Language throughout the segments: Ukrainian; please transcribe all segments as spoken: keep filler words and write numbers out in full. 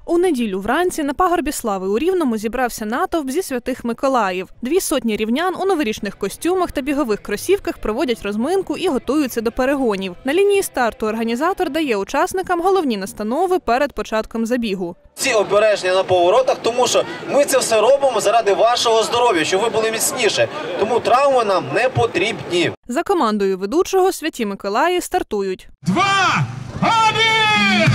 У неділю вранці на пагорбі Слави у Рівному зібрався натовп зі Святих Миколаїв. Дві сотні рівнян у новорічних костюмах та бігових кросівках проводять розминку і готуються до перегонів. На лінії старту організатор дає учасникам головні настанови перед початком забігу. Ці обережні на поворотах, тому що ми це все робимо заради вашого здоров'я, щоб ви були міцніші. Тому травми нам не потрібні. За командою ведучого Святі Миколаї стартують. Два! Один!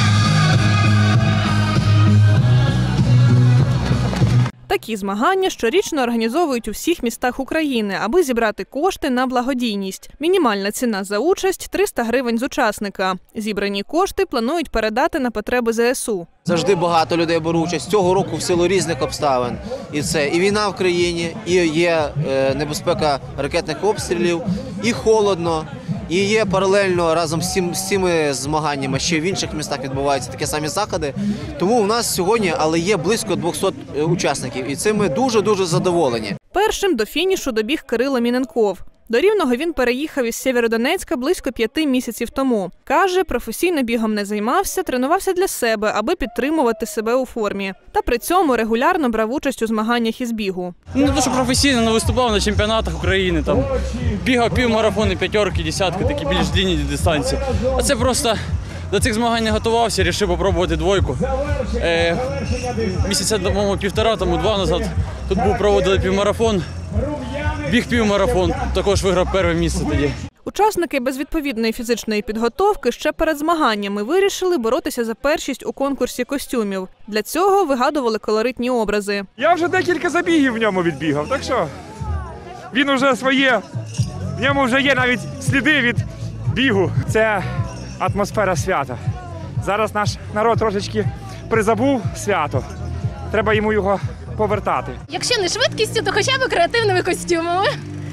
Такі змагання щорічно організовують у всіх містах України, аби зібрати кошти на благодійність. Мінімальна ціна за участь – триста гривень з учасника. Зібрані кошти планують передати на потреби зе ес у. Завжди багато людей беруть участь. Цього року в силу різних обставин. І це і війна в країні, і є небезпека ракетних обстрілів, і холодно. І є паралельно разом з, цим, з цими змаганнями, ще в інших містах відбуваються такі самі заходи. Тому у нас сьогодні але є близько двохсот учасників, і цим ми дуже-дуже задоволені. Першим до фінішу добіг Кирило Міненков. До Рівного він переїхав із Сєвєродонецька близько п'яти місяців тому. Каже, професійно бігом не займався, тренувався для себе, аби підтримувати себе у формі. Та при цьому регулярно брав участь у змаганнях із бігу. Не те, що професійно, але виступав на чемпіонатах України. Там, бігав півмарафони, п'ятерки, десятки, такі більш длинні дистанції. А це просто до цих змагань не готувався, вирішив спробувати двойку. Е, місяця, по-моєму, півтора, тому два назад тут був проводили півмарафон. Біг півмарафон, також виграв перше місце тоді. Учасники без відповідної фізичної підготовки ще перед змаганнями вирішили боротися за першість у конкурсі костюмів. Для цього вигадували колоритні образи. Я вже декілька забігів в ньому відбігав, так що він уже своє, в ньому вже є навіть сліди від бігу. Це атмосфера свята. Зараз наш народ трошечки призабув свято, треба йому його повертати. Якщо не швидкістю, то хоча б креативними костюмами.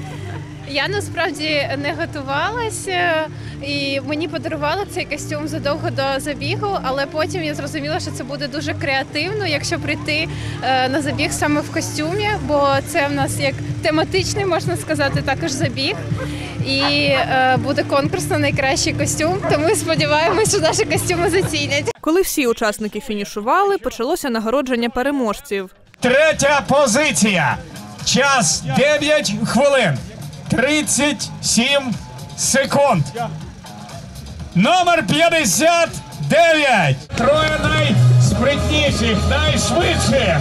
Я насправді не готувалася і мені подарували цей костюм задовго до забігу, але потім я зрозуміла, що це буде дуже креативно, якщо прийти на забіг саме в костюмі, бо це в нас як тематичний, можна сказати, також забіг. І буде конкурс на найкращий костюм, тому сподіваємось, що наші костюми зацінять. Коли всі учасники фінішували, почалося нагородження переможців. Третя позиція. Час дев'ять хвилин. тридцять сім секунд. Номер п'ятдесят дев'ять. Троє найспритніших, найшвидших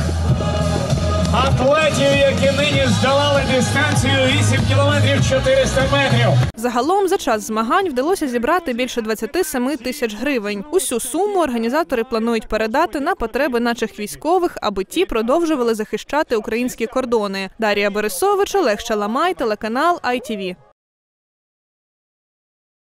атлетів, які нині здолали дистанцію вісім кілометрів чотириста метрів. Загалом за час змагань вдалося зібрати більше двадцяти семи тисяч гривень. Усю суму організатори планують передати на потреби наших військових, аби ті продовжували захищати українські кордони. Дар'я Борисович, Олег Шаламай, телеканал ай ті ві.